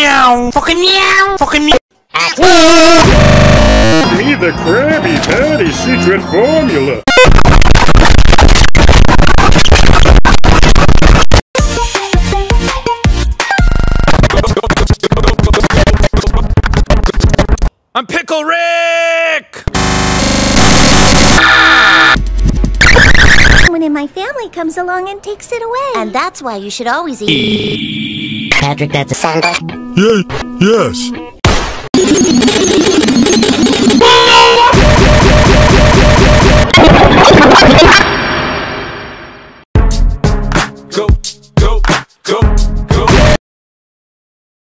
meow. Fucking meow. Fucking meow. Me the Krabby Patty secret formula. I'm Pickle Rick! Someone in my family comes along and takes it away. And that's why you should always eat. Patrick, that's a sandwich. Yes.